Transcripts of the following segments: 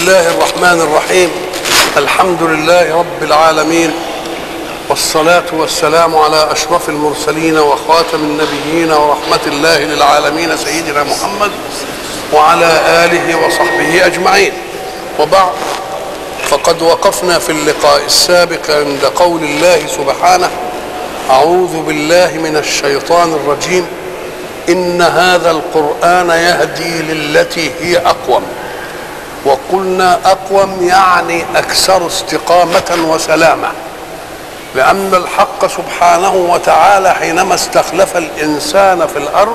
الله الرحمن الرحيم. الحمد لله رب العالمين، والصلاة والسلام على أشرف المرسلين وخاتم النبيين ورحمة الله للعالمين سيدنا محمد وعلى آله وصحبه أجمعين. وبعد، فقد وقفنا في اللقاء السابق عند قول الله سبحانه: أعوذ بالله من الشيطان الرجيم، إن هذا القرآن يهدي للتي هي أقوم. وقلنا أقوم يعني أكثر استقامة وسلامة، لأن الحق سبحانه وتعالى حينما استخلف الإنسان في الأرض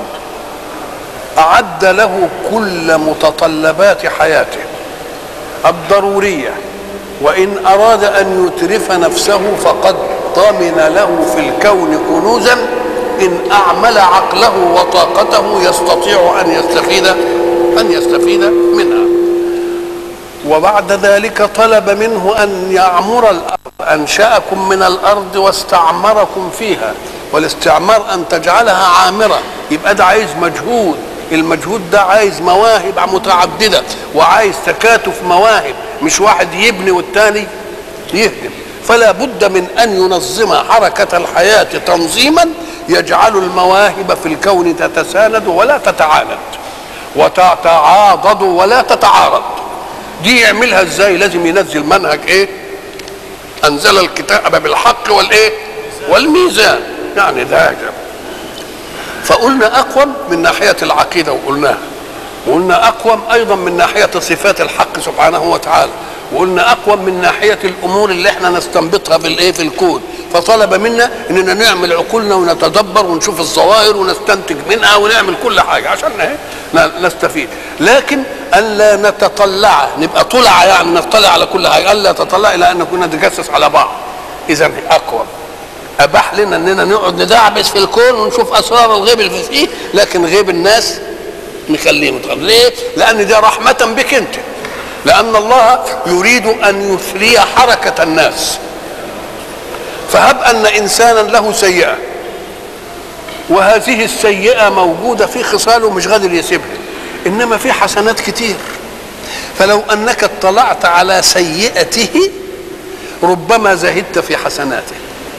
أعد له كل متطلبات حياته الضرورية، وإن أراد أن يترف نفسه فقد ضمن له في الكون كنوزا إن أعمل عقله وطاقته يستطيع أن يستفيد منها. وبعد ذلك طلب منه أن يعمر الأرض، أنشأكم من الأرض واستعمركم فيها، والاستعمار أن تجعلها عامرة، يبقى ده عايز مجهود، المجهود ده عايز مواهب متعددة وعايز تكاتف مواهب، مش واحد يبني والتاني يهدم. فلا بد من أن ينظم حركة الحياة تنظيما يجعل المواهب في الكون تتساند ولا تتعاند، وتتعاضد ولا تتعارض. دي يعملها ازاي؟ لازم ينزل منهج ايه؟ انزل الكتاب بالحق والايه؟ والميزان، يعني ده. فقلنا اقوم من ناحيه العقيده وقلنا اقوم ايضا من ناحيه صفات الحق سبحانه وتعالى، وقلنا اقوم من ناحيه الامور اللي احنا نستنبطها في الكون. فطلب منا اننا نعمل عقولنا ونتدبر ونشوف الظواهر ونستنتج منها ونعمل كل حاجه عشان نستفيد، لكن الا نتطلع نبقى طلع، يعني نطلع على كل حاجه، الا تطلع الى ان كنا نتجسس على بعض. اذا اقوم اباح لنا اننا نقعد ندعبس في الكون ونشوف اسرار الغيب اللي فيه، لكن غيب الناس نخليه متغير. ليه؟ لان دي رحمه بك انت، لان الله يريد ان يثري حركه الناس. فهب ان انسانا له سيئه، وهذه السيئه موجوده في خصاله مش قادر يسيبها، انما في حسنات كتير، فلو انك اطلعت على سيئته ربما زهدت في حسناته.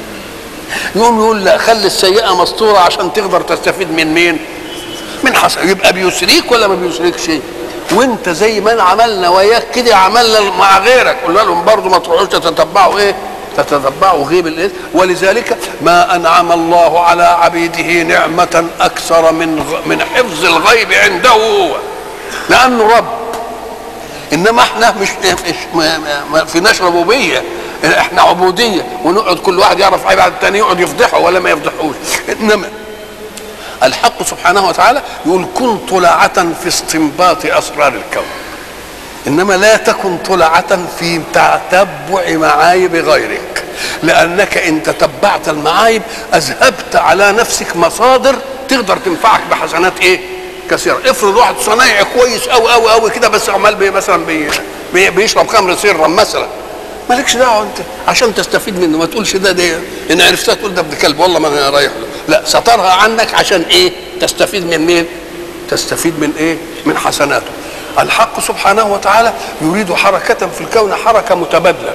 يقوم يقول لا، خلي السيئه مستوره عشان تقدر تستفيد من مين؟ من حسن. يبقى بيسريك ولا ما بيسريك شيء؟ وانت زي ما عملنا وياك كده عملنا مع غيرك، قلنا لهم برضه ما تروحوش تتبعوا ايه؟ تتتبعوا غيب الايه؟ ولذلك ما انعم الله على عبيده نعمه اكثر من حفظ الغيب عنده هو، لانه رب. انما احنا مش ما فيناش ربوبيه، احنا عبوديه، ونقعد كل واحد يعرف عيب على الثاني يقعد يفضحه ولا ما يفضحوش. انما الحق سبحانه وتعالى يقول: كن طلعة في استنباط اسرار الكون، انما لا تكن طلعة في تتبع معايب غيرك، لانك ان تتبعت المعايب اذهبت على نفسك مصادر تقدر تنفعك بحسنات ايه؟ كثيره. افرض واحد صنايعي كويس قوي قوي قوي كده، بس عمال مثلا بيشرب خمر سرا مثلا، مالكش دعوه انت عشان تستفيد منه، ما تقولش ده ان عرفتها تقول ده ابن كلب والله ما انا رايح له، لا، سترها عنك عشان ايه؟ تستفيد من مين؟ تستفيد من ايه؟ من حسناته. الحق سبحانه وتعالى يريد حركة في الكون، حركة متبادلة.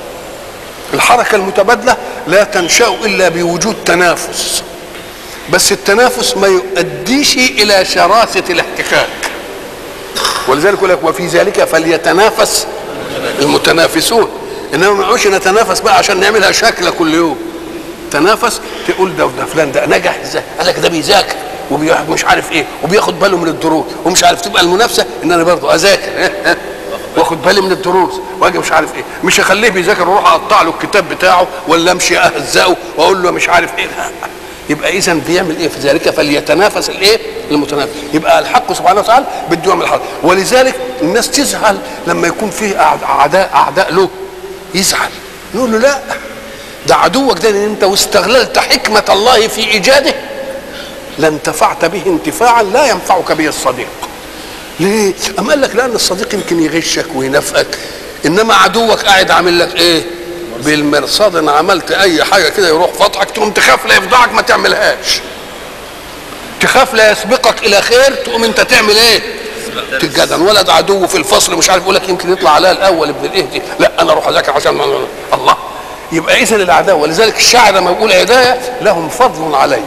الحركة المتبادلة لا تنشأ إلا بوجود تنافس، بس التنافس ما يؤديش إلى شراسة الاحتكاك، ولذلك يقول لك: وفي ذلك فليتنافس المتنافسون. إنما ما نقعدش نتنافس بقى عشان نعملها شكل كل يوم. تنافس، تقول ده فلان ده نجح ازاي؟ قال لك ده بيذاكر ومش عارف ايه وبياخد باله من الدروس ومش عارف. تبقى المنافسه ان انا برضه اذاكر واخد بالي من الدروس واجي مش عارف ايه، مش اخليه بيذاكر واروح اقطع له الكتاب بتاعه ولا امشي اهزقه واقول له مش عارف ايه. يبقى اذا بيعمل ايه؟ في ذلك فليتنافس الايه؟ المتنافس. يبقى الحق سبحانه وتعالى بده يعمل حاجه، ولذلك الناس تزعل لما يكون فيه اعداء له، يزعل، نقول له لا، ده عدوك ده، انت واستغللت حكمه الله في ايجاده لانتفعت به انتفاعا لا ينفعك به الصديق. ليه؟ أم قال لك لأن الصديق يمكن يغشك وينافقك، إنما عدوك قاعد عامل لك إيه؟ بالمرصاد. إن عملت أي حاجة كده يروح فضحك، تقوم تخاف لا يفضحك ما تعملهاش، تخاف لا يسبقك إلى خير، تقوم أنت تعمل إيه؟ تتجدن. ولد عدو في الفصل مش عارف يقول لك يمكن يطلع عليها الاول ابن الاهدي، لا انا اروح اذاكر عشان الله. يبقى اذا العداوه، ولذلك الشاعر لما يقول هدايه لهم فضل علي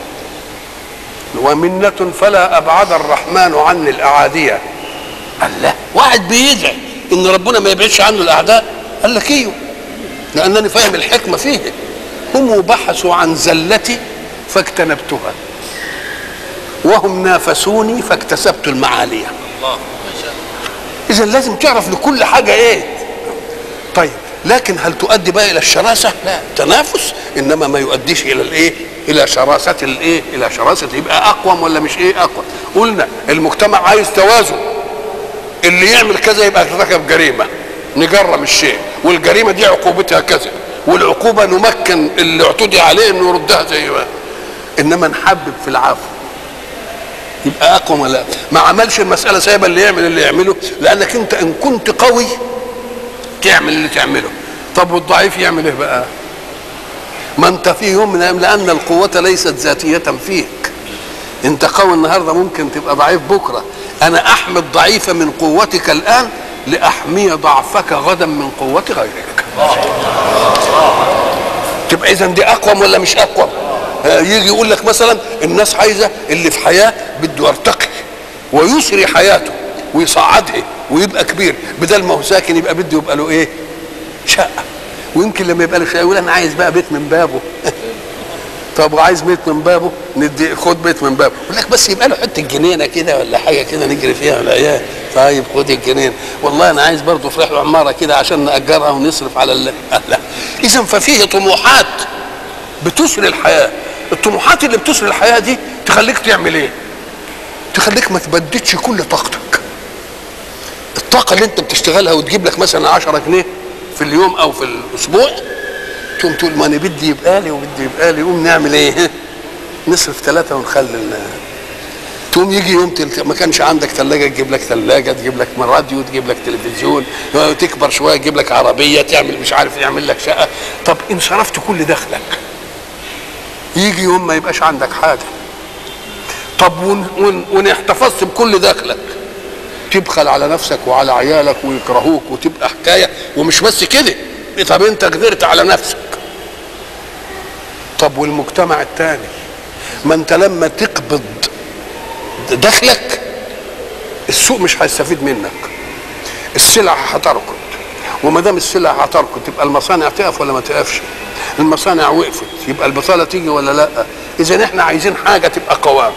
ومنة فلا ابعد الرحمن عني الاعاديه. الله، واحد بيدعي ان ربنا ما يبعدش عنه الاعداء، قال لك ايوه لانني فاهم الحكمه فيه. هم بحثوا عن زلتي فاجتنبتها وهم نافسوني فاكتسبت المعاليه. اذا لازم تعرف لكل حاجه ايه. طيب لكن هل تؤدي بقى الى الشراسه؟ لا، تنافس انما ما يؤديش الى الايه؟ الى شراسه الايه؟ الى شراسه. يبقى اقوم ولا مش ايه اقوم؟ قلنا المجتمع عايز توازن، اللي يعمل كذا يبقى ارتكب جريمه، نجرم الشيء، والجريمه دي عقوبتها كذا، والعقوبه نمكن اللي اعتدي عليه انه يردها زي ما. انما نحبب في العفو يبقى اقوم ولا لا؟ ما عملش المساله سايبه اللي يعمل اللي يعمله، لانك انت ان كنت قوي تعمل اللي تعمله. طب والضعيف يعمل ايه بقى؟ ما انت في يوم من الايام، لان القوه ليست ذاتيه فيك. انت قوي النهارده ممكن تبقى ضعيف بكره. انا احمي الضعيف من قوتك الان لاحمي ضعفك غدا من قوه غيرك. تبقى اذا دي اقوم ولا مش اقوم؟ يجي يقول لك مثلا الناس عايزه اللي في حياه بده يرتقي ويسري حياته ويصعدها ويبقى كبير، بدل ما هو ساكن يبقى بده يبقى له ايه؟ شقه. ويمكن لما يبقى له شقه يقول انا عايز بقى بيت من بابه. طب وعايز بيت من بابه؟ ندي خد بيت من بابه. يقول لك بس يبقى له حته جنينه كده ولا حاجه كده نجري فيها العيال. طيب خد الجنين. والله انا عايز برضه في رحله عماره كده عشان ناجرها ونصرف على لا. اذا ففيه طموحات بتسري الحياه. الطموحات اللي بتسري الحياه دي تخليك تعمل ايه؟ تخليك ما تبددش كل طاقتك. الطاقه اللي انت بتشتغلها وتجيب لك مثلا 10 جنيه في اليوم او في الاسبوع، تقوم تقول ما انا بدي يبقى لي وبدي يبقى لي، قوم نعمل ايه؟ نصرف 3 ونخلي. تقوم يجي يوم ما كانش عندك ثلاجه تجيب لك ثلاجه، تجيب لك راديو، تجيب لك تلفزيون، تكبر شويه تجيب لك عربيه، تعمل مش عارف يعمل لك شقه. طب ان صرفت كل دخلك يجي يوم ما يبقاش عندك حاجه. طب وان احتفظت بكل دخلك تبخل على نفسك وعلى عيالك ويكرهوك وتبقى حكايه. ومش بس كده، طب انت قدرت على نفسك. طب والمجتمع الثاني؟ ما انت لما تقبض دخلك السوق مش هيستفيد منك، السلع هتركض، وما دام السلع هتركض تبقى المصانع تقف ولا ما تقفش؟ المصانع وقفت يبقى البطاله تيجي ولا لا؟ اذا احنا عايزين حاجه تبقى قوام.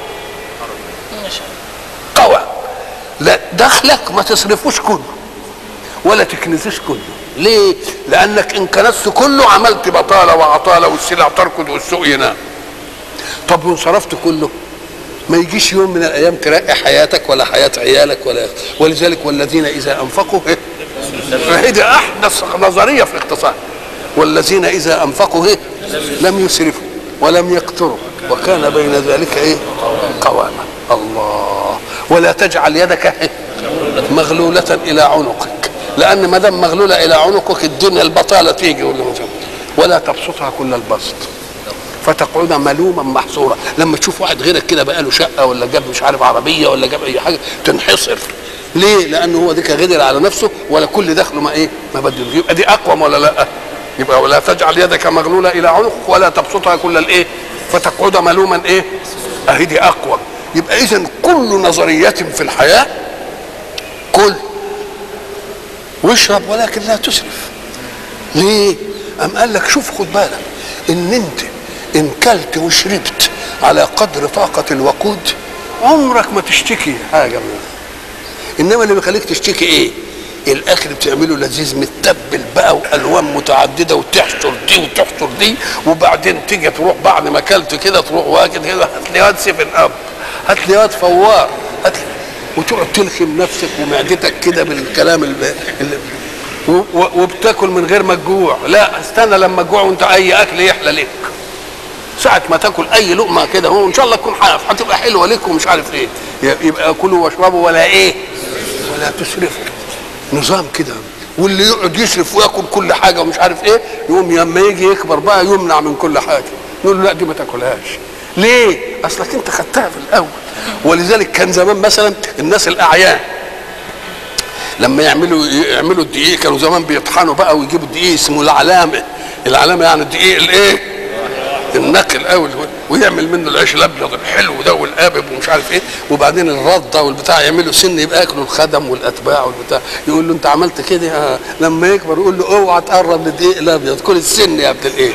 قوام. لا دخلك ما تصرفوش كله ولا تكنسوش كله. ليه؟ لانك ان كنست كله عملت بطاله وعطاله والسلع تركض والسوق ينام. طب وان صرفت كله ما يجيش يوم من الايام ترقي حياتك ولا حياه عيالك ولا. ولذلك والذين اذا انفقوا فهذه احدث نظريه في الاقتصاد. والذين اذا انفقوا لم يسرفوا ولم يقتروا وكان بين ذلك قواما. الله. ولا تجعل يدك مغلوله الى عنقك، لان ما دام مغلوله الى عنقك الدنيا البطاله تيجي. ولا تبسطها كل البسط فتقعد ملوما محصورا. لما تشوف واحد غيرك كده بقى له شقه ولا جاب مش عارف عربيه ولا جاب اي حاجه تنحصر. ليه؟ لانه هو ديك غدر على نفسه ولا كل دخله ما بده. يبقى دي اقوم ولا لا؟ يبقى ولا تجعل يدك مغلوله الى عنقك ولا تبسطها كل فتقعد ملوما اهي دي اقوم. يبقى اذا كل نظريه في الحياه كل واشرب ولكن لا تسرف. ليه؟ أم قال لك شوف خد بالك ان انت ان كلت وشربت على قدر طاقة الوقود عمرك ما تشتكي حاجة منه. انما اللي بيخليك تشتكي ايه؟ الاكل بتعمله لذيذ متبل بقى والوان متعدده وتحشر دي وتحشر دي، وبعدين تيجي تروح بعد ما اكلت كده تروح واكل كده هات لي واد 7 اب، هات لي واد فوار، هات لي، وتقعد تلخم نفسك ومعدتك كده بالكلام وبتاكل من غير ما تجوع. لا استنى لما تجوع وانت اي اكل يحلى لك. ساعة ما تاكل اي لقمه كده وان شاء الله تكون حاف هتبقى حلوه لك ومش عارف ايه. يبقى كلوا واشربوا ولا ولا تسرفوا. نظام كده. واللي يقعد يسرف وياكل كل حاجه ومش عارف ايه يقوم لما يجي يكبر بقى يمنع من كل حاجه. نقول له لا دي ما تاكلهاش. ليه؟ اصلك انت خدتها في الاول. ولذلك كان زمان مثلا الناس الاعيان لما يعملوا الدقيق كانوا زمان بيطحنوا بقى ويجيبوا الدقيق اسمه العلامه يعني الدقيق الايه؟ النقل قوي، ويعمل منه العيش الابيض الحلو ده والقابب ومش عارف ايه، وبعدين الرده والبتاع يعملوا سن يبقى ياكلوا الخدم والاتباع والبتاع. يقول له انت عملت كده لما يكبر يقول له اوعى تقرب للدقيق الابيض، كل السن يا ابن الايه؟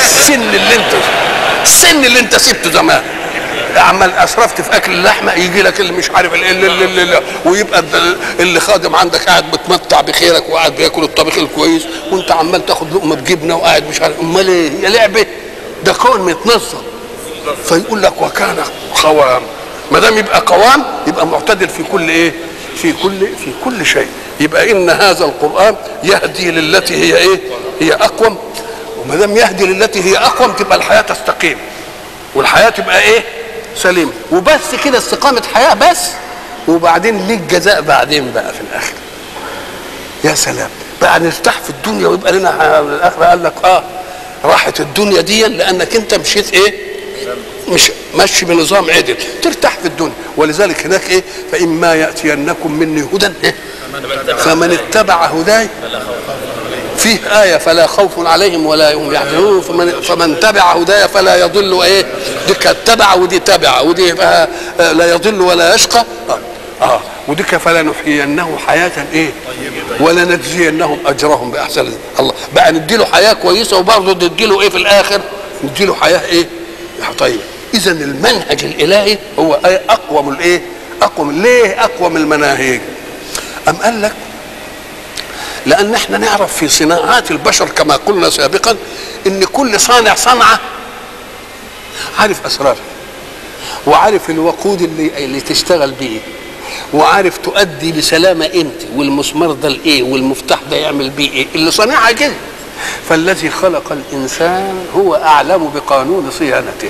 السن اللي انت سبته زمان عمال اسرفت في اكل اللحمه، يجي لك اللي مش عارف اللي ويبقى اللي خادم عندك قاعد بتمتع بخيرك وقاعد بياكل الطبيخ الكويس وانت عمال تاخد لقمه بجبنه وقاعد مش عارف. امال ايه؟ هي لعبه؟ ده كون متنظم. فيقول لك وكان قوام. ما دام يبقى قوام يبقى معتدل في كل ايه؟ في كل شيء. يبقى ان هذا القران يهدي للتي هي ايه؟ هي اقوم. وما دام يهدي للتي هي اقوم تبقى الحياه تستقيم والحياه تبقى ايه؟ سليمه. وبس كده استقامه حياه بس، وبعدين ليك جزاء بعدين بقى في الاخر. يا سلام بقى نرتاح في الدنيا ويبقى لنا الاخره. قال لك راحت الدنيا دي لانك انت مشيت ايه؟ مش ماشي بنظام عدل، ترتاح في الدنيا. ولذلك هناك ايه؟ فاما ياتينكم مني هدى فمن اتبع هداي فيه آية فلا خوف عليهم ولا هم يحزنون فمن تبع هدايا فلا يضل ايه؟ دي كانت تبع ودي تبع ودي لا يضل ولا يشقى. ودي فلا نحيينه حياة ايه؟ ولا نجزينهم اجرهم باحسن. الله بقى نديله حياة كويسة وبرضه نديله ايه في الاخر؟ نديله حياة ايه؟ طيب اذا المنهج الالهي هو اقوم الايه؟ اقوم. ليه اقوم المناهج؟ ام قال لك لان احنا نعرف في صناعات البشر كما قلنا سابقا ان كل صانع صنعه عارف اسرارها وعارف الوقود اللي تشتغل بيه وعارف تؤدي بسلامه امتى والمسمار ده الايه والمفتاح ده يعمل بيه ايه، اللي صانعها كده. فالذي خلق الانسان هو اعلم بقانون صيانته.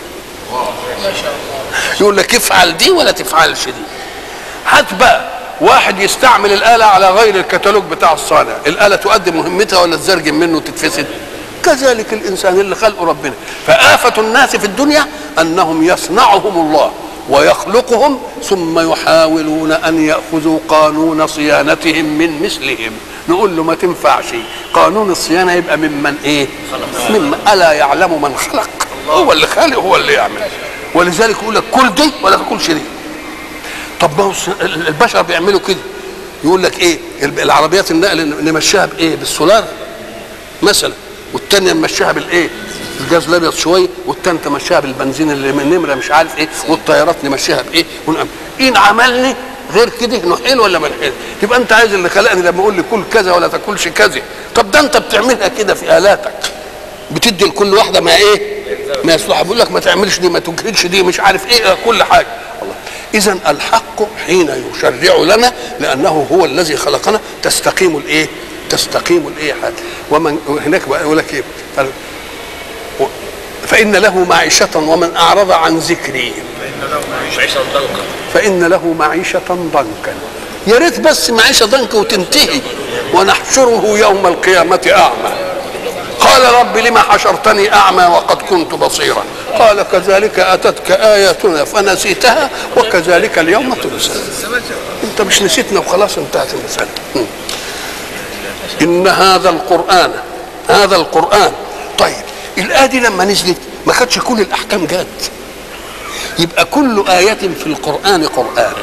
يقول لك افعل دي ولا تفعلش دي. هات بقى واحد يستعمل الآلة على غير الكتالوج بتاع الصانع، الآلة تؤدي مهمتها ولا تزرجم منه وتتفسد؟ كذلك الإنسان اللي خلقه ربنا. فآفة الناس في الدنيا أنهم يصنعهم الله ويخلقهم ثم يحاولون أن يأخذوا قانون صيانتهم من مثلهم. نقول له ما تنفعش، قانون الصيانة يبقى ممن إيه؟ ممن ألا يعلم من خلق. هو اللي خالق هو اللي يعمل. ولذلك يقول لك كل دي ولا تاكلش دي. طب ما هو البشر بيعملوا كده، يقول لك ايه؟ العربيات النقل نمشيها بايه؟ بالسولار مثلا، والثانيه نمشيها بالايه؟ الجاز الابيض شويه، والثانيه تمشيها بالبنزين اللي من نمره مش عارف ايه، والطيارات نمشيها بايه؟ ان عملني غير كده نحيل ولا ما نحيل؟ تبقى انت عايز اللي خلقني لما يقول لي كل كذا ولا تاكلش كذا. طب ده انت بتعملها كده في الاتك، بتدي لكل واحده ما ايه؟ ما يصلح. بيقول لك ما تعملش دي، ما تجهدش دي، مش عارف ايه، كل حاجه. إذن الحق حين يشرع لنا لأنه هو الذي خلقنا تستقيم الإيه؟ تستقيم الإيه حاجة. ومن هناك يقول لك إيه؟ فإن له معيشة ومن أعرض عن ذكري فإن له معيشة ضنكا. يا ريت بس معيشة ضنكا وتنتهي. ونحشره يوم القيامة أعمى قال رب لما حشرتني أعمى وقد كنت بصيرا قال كذلك أتتك آياتنا فنسيتها وكذلك اليوم تنسى. أنت مش نسيتنا وخلاص انتهت المسألة. إن هذا القرآن طيب الآية دي لما نزلت ما خدش كل الأحكام جات، يبقى كل آية في القرآن قرآن.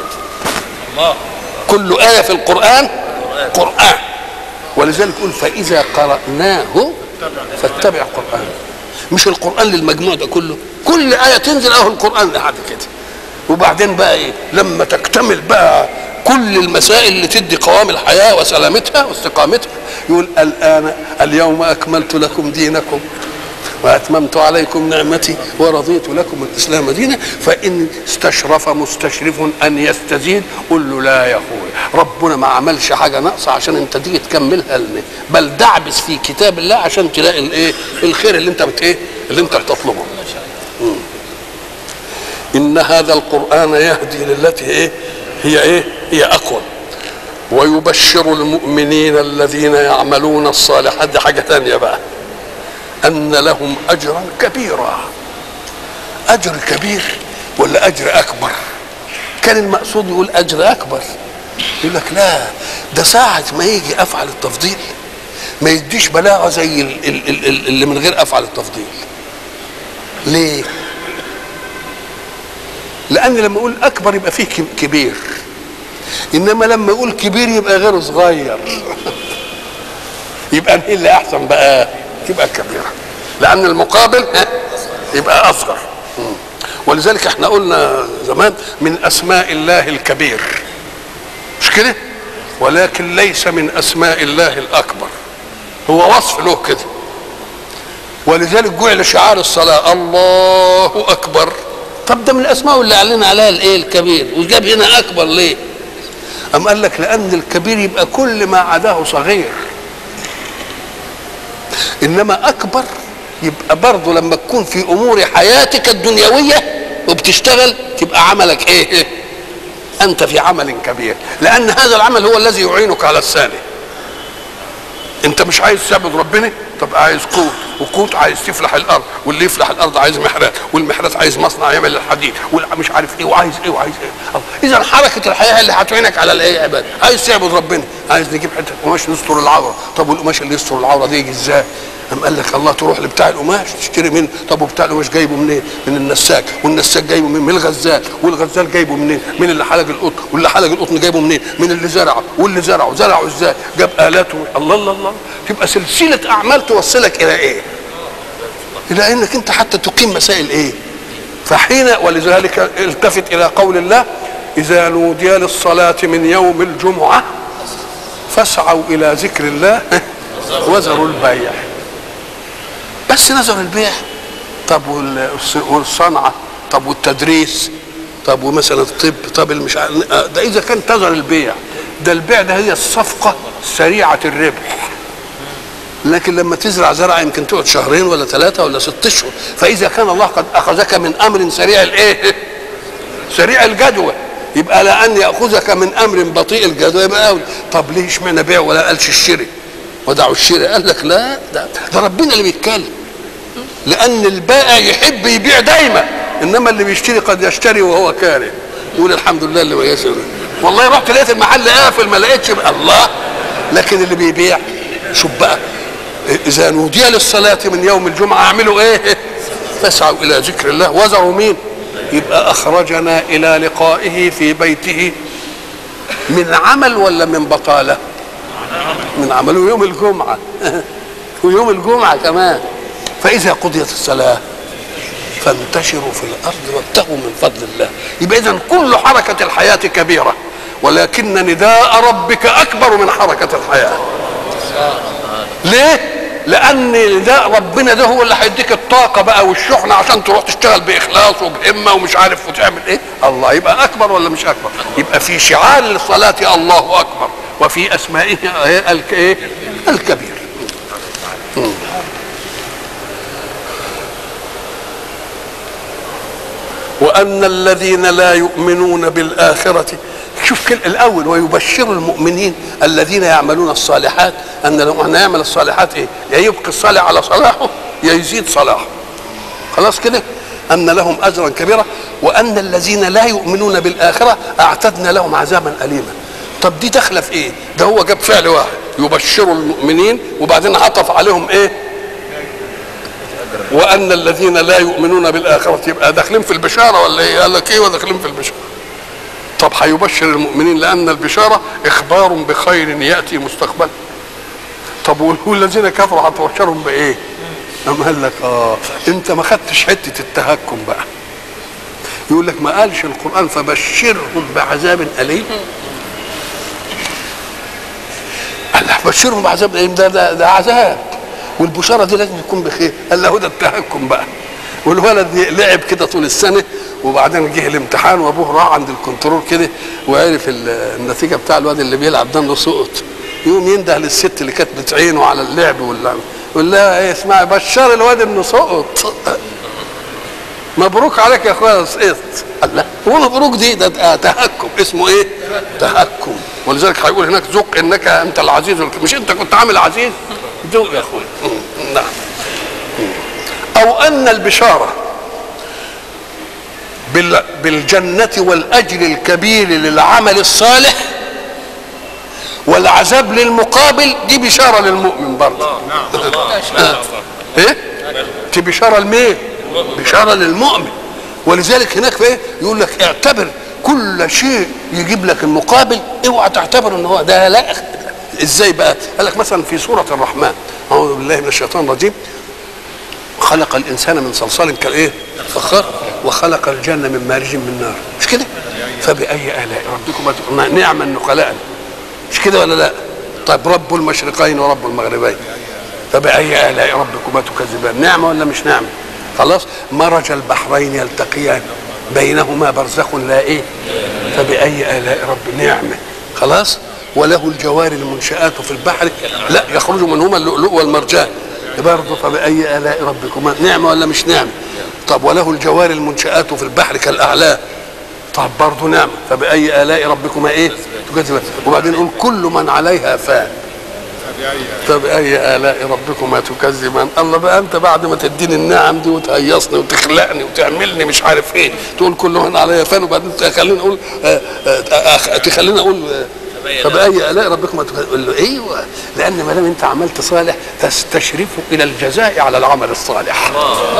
كل آية في القرآن قرآن. ولذلك يقول فإذا قرأناه فاتبع قرآن. مش القرآن للمجموع ده كله، كل آية تنزل القرآن لحد كده. وبعدين بقى ايه؟ لما تكتمل بقى كل المسائل اللي تدي قوام الحياة وسلامتها واستقامتها يقول الآن اليوم أكملت لكم دينكم وأتممت عليكم نعمتي ورضيت لكم الإسلام دينا. فإن استشرف مستشرف أن يستزيد قل له لا يا أخوي، ربنا ما عملش حاجة ناقصة عشان أنت تيجي تكملها لنا، بل دعبس في كتاب الله عشان تلاقي الإيه؟ الخير اللي أنت اللي أنت بتطلبه. إن هذا القرآن يهدي للتي إيه؟ هي إيه؟ هي أقوى. ويبشر المؤمنين الذين يعملون الصالحات. دي حاجة ثانية بقى، أن لهم أجرا كبيرا. اجر كبير ولا اجر اكبر؟ كان المقصود يقول اجر اكبر، يقول لك لا، ده ساعة ما يجي افعل التفضيل ما يديش بلاغه زي اللي من غير افعل التفضيل. ليه؟ لان لما يقول اكبر يبقى فيه كبير، انما لما يقول كبير يبقى غيره صغير. يبقى مين اللي احسن بقى؟ تبقى كبيره، لان المقابل يبقى اصغر. ولذلك احنا قلنا زمان من اسماء الله الكبير، مش كده؟ ولكن ليس من اسماء الله الاكبر، هو وصف له كده. ولذلك جعل شعار الصلاه الله اكبر. طب ده من الاسماء اللي اعلن عليها الايه الكبير، وجاب هنا اكبر ليه؟ أم قال لك لأن الكبير يبقى كل ما عداه صغير، إنما أكبر يبقى برضه لما تكون في أمور حياتك الدنيوية وبتشتغل تبقى عملك إيه؟ أنت في عمل كبير، لأن هذا العمل هو الذي يعينك على الثاني. أنت مش عايز تعبد ربنا، طب عايز قوت، وقوت عايز تفلح الارض، واللي يفلح الارض عايز محرات، والمحرات عايز مصنع يعمل الحديد، مش عارف ايه وعايز ايه وعايز ايه. اذا حركه الحياه اللي هتعينك على الايه عباده. عايز تعبد ربنا، عايز نجيب حته قماش نستر العوره، طب والقماش اللي يستر العوره دي يجي ازاي؟ قام قال لك الله تروح لبتاع القماش تشتري منه. طب وبتاع القماش جايبه منين؟ من النساج، والنساج جايبه من الغزال، والغزال جايبه منين؟ من اللي حلق القطن، واللي حلق القطن جايبه منين؟ من اللي زرعه، واللي زرعه ازاي؟ جاب الاته. الله الله الله، تبقى سلسله اعمال توصلك الى ايه؟ الى انك انت حتى تقيم مسائل ايه؟ فحين ولذلك التفت الى قول الله اذا نودي للصلاه من يوم الجمعه فاسعوا الى ذكر الله وذروا البيع. بس نذر البيع، طب والصنعه، طب والتدريس، طب ومثلا الطب، طب مش ده اذا كان تذر البيع. ده البيع ده هي الصفقه سريعه الربح، لكن لما تزرع زرع يمكن تقعد شهرين ولا 3 ولا 6 اشهر. فاذا كان الله قد اخذك من امر سريع الايه؟ سريع الجدوى، يبقى لان ياخذك من امر بطيء الجدوى يبقى اولى. طب ليه اشمعنى بيع ولا قالش الشراء؟ ودعوا الشراء. قال لك لا، ده ربنا اللي بيتكلم، لان البائع يحب يبيع دايما، انما اللي بيشتري قد يشتري وهو كاره، يقول الحمد لله اللي ويسر. والله رحت لقيت المحل قافل ما لقيتش الله. لكن اللي بيبيع شوف بقى، اذا نودي للصلاه من يوم الجمعه اعملوا ايه؟ فاسعوا الى ذكر الله وذروا مين؟ يبقى اخرجنا الى لقائه في بيته من عمل ولا من بطاله؟ من عمل. يوم الجمعه ويوم الجمعه كمان. فاذا قضيت الصلاه فانتشروا في الارض وابتغوا من فضل الله. يبقى اذا كل حركه الحياه كبيره، ولكن نداء ربك اكبر من حركه الحياه. ليه؟ لان نداء ربنا ده هو اللي هيديك الطاقه بقى والشحنه عشان تروح تشتغل باخلاص وبهمه ومش عارف وتعمل ايه. الله يبقى اكبر ولا مش اكبر؟ يبقى في شعار الصلاه الله اكبر، وفي اسمائه ايه؟ الكبير. وان الذين لا يؤمنون بالاخره، شوف الاول ويبشر المؤمنين الذين يعملون الصالحات ان لو احنا نعمل الصالحات ايه؟ يا يبقي الصالح على صلاحه يا يزيد صلاحه. خلاص كده؟ ان لهم اجرا كبيرا. وان الذين لا يؤمنون بالاخره اعتدنا لهم عذابا اليما. طب دي داخله في ايه؟ ده هو جاب فعل واحد يبشر المؤمنين وبعدين عطف عليهم ايه؟ وان الذين لا يؤمنون بالاخره، يبقى داخلين في البشاره ولا ايه؟ قال لك ايه وداخلين في البشاره. طب هيبشر المؤمنين لان البشاره اخبار بخير ياتي مستقبلا. طب والذين كفروا هتبشرهم بايه؟ أم قال لك انت ما خدتش حته التهكم بقى. يقول لك ما قالش القران فبشرهم بعذاب اليم. قال لك بشرهم بعذاب اليم، ده عذاب، والبشاره دي لازم يكون بخير. قال له ده التهكم بقى. والولد لعب كده طول السنه وبعدين جه الامتحان وابوه راح عند الكنترول كده وعرف النتيجه بتاع الواد اللي بيلعب ده انه سقط. يقوم ينده للست اللي كانت بتعينه على اللعب واللعب يقول لها ايه؟ اسمعي بشر الواد انه سقط. مبروك عليك يا اخويا سقطت. الله، هو مبروك دي ده تهكم، اسمه ايه؟ تهكم. ولذلك هيقول هناك ذق انك انت العزيز، مش انت كنت عامل عزيز؟ ذوق يا اخويا. 'نعم. او ان البشاره، 'نعم. 'او ان الذين لا يؤمنون بالاخره اعتدنا لهم عذابا اليما. طب والذين كفروا هتبشرهم بايه؟ قال لك بشرهم بعذاب اليم. قال لك ما قالش القران فبشرهم بعذاب اليم، قال بشرهم بعذاب اليم. بالجنة والأجر الكبير للعمل الصالح، والعذاب للمقابل دي بشارة للمؤمن برضه. ايه؟ دي بشارة لمين؟ بشارة للمؤمن. ولذلك هناك في ايه؟ يقول لك اعتبر كل شيء يجيب لك المقابل، اوعى تعتبر ان هو ده. لا، ازاي بقى؟ قال لك مثلا في سورة الرحمن، أعوذ بالله من الشيطان الرجيم، خلق الإنسان من صلصال كالايه؟ فخار، وخلق الجنة من مارج من نار، مش كده؟ فبأي آلاء ربكما نعم النقلاء، مش كده ولا لا؟ طيب رب المشرقين ورب المغربين، فبأي آلاء ربكما تكذبان، نعمة ولا مش نعمة؟ خلاص. مرج البحرين يلتقيان بينهما برزخ لا ايه؟ فبأي آلاء رب نعمة. خلاص. وله الجوار المنشآت في البحر لا يخرج منهما اللؤلؤ والمرجان، برضه فبأي آلاء ربكما نعمة ولا مش نعمة؟ طب وله الجوار المنشآت في البحر كالأعلام، طب برضه نعمة، فبأي آلاء ربكما ايه؟ تكذبان. وبعدين نقول كل من عليها فان، فبأي آلاء ربكما تكذبان. الله بقى انت بعد ما تديني النعم دي وتهيصني وتخلقني وتعملني مش عارف ايه، تقول كل من عليها فان، وبعدين تخليني اقول فبأي آلاء ربكما تقول له ايوه، لان ما دام انت عملت صالح تستشرفه الى الجزاء على العمل الصالح.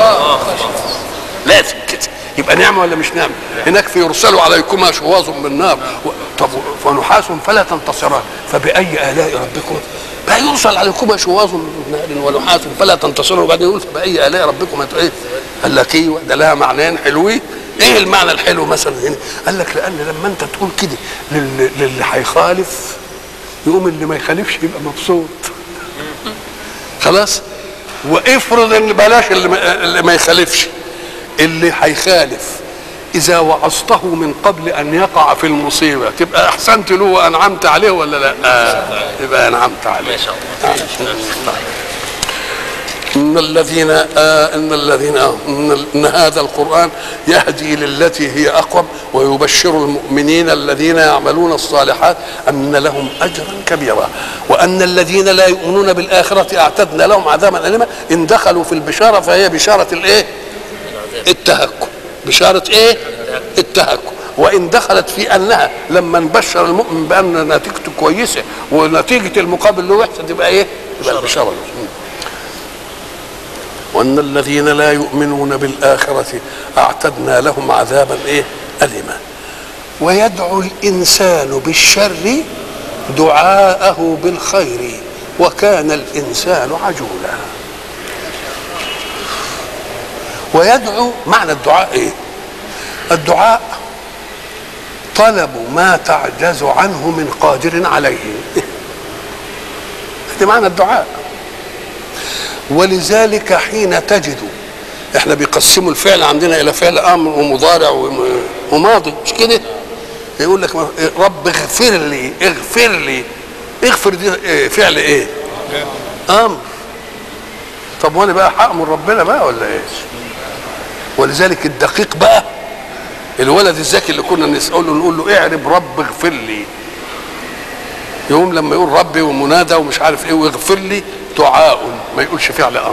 لازم كده يبقى نعمه ولا مش نعمه؟ هناك في يرسل عليكما شواظ من نار طب ونحاس فلا تنتصران، فبأي آلاء ربكما بقى يرسل عليكما شواظ من نار ونحاس فلا تنتصران، وبعدين يقول فبأي آلاء ربكما ايه؟ قال لك ايوه ده لها معنيين حلوين. ايه المعنى الحلو مثلا هنا؟ قال لك لان لما انت تقول كده للي هيخالف، يقوم اللي ما يخالفش يبقى مبسوط. خلاص. وافرض ان بلاش اللي ما يخالفش، اللي هيخالف اذا وعظته من قبل ان يقع في المصيبه تبقى احسنت له وانعمت عليه ولا لا؟ يبقى انعمت عليه. إن هذا القرآن يهدي للتي هي أقوم ويبشر المؤمنين الذين يعملون الصالحات أن لهم أجرا كبيرا، وأن الذين لا يؤمنون بالآخرة أعتدنا لهم عذابا أليما. إن دخلوا في البشارة فهي بشارة الإيه؟ التهكم. بشارة إيه؟ التهكم. وإن دخلت في أنها لما نبشر المؤمن بأن نتيجته كويسة ونتيجة المقابل له وحشة تبقى إيه؟ تبقى البشارة. وأن الذين لا يؤمنون بالآخرة أعتدنا لهم عذابا إيه؟ أليما. ويدعو الإنسان بالشر دعاءه بالخير وكان الإنسان عجولا. ويدعو معنى الدعاء إيه؟ الدعاء طلب ما تعجز عنه من قادر عليه. هذا معنى الدعاء. ولذلك حين تجد احنا بيقسموا الفعل عندنا الى فعل امر ومضارع وماضي، مش كده؟ يقول لك رب اغفر لي، اغفر لي، اغفر دي فعل ايه؟ امر. طب وانا بقى هامر ربنا بقى ولا ايه؟ ولذلك الدقيق بقى الولد الذكي اللي كنا نقول له اعرب رب اغفر لي، يقوم لما يقول ربي ومنادى ومش عارف ايه واغفر لي دعاء، ما يقولش فعل امر،